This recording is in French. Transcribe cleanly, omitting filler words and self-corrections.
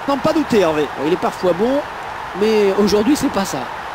N'en pas douter, Hervé. Il est parfois bon, mais aujourd'hui c'est pas ça.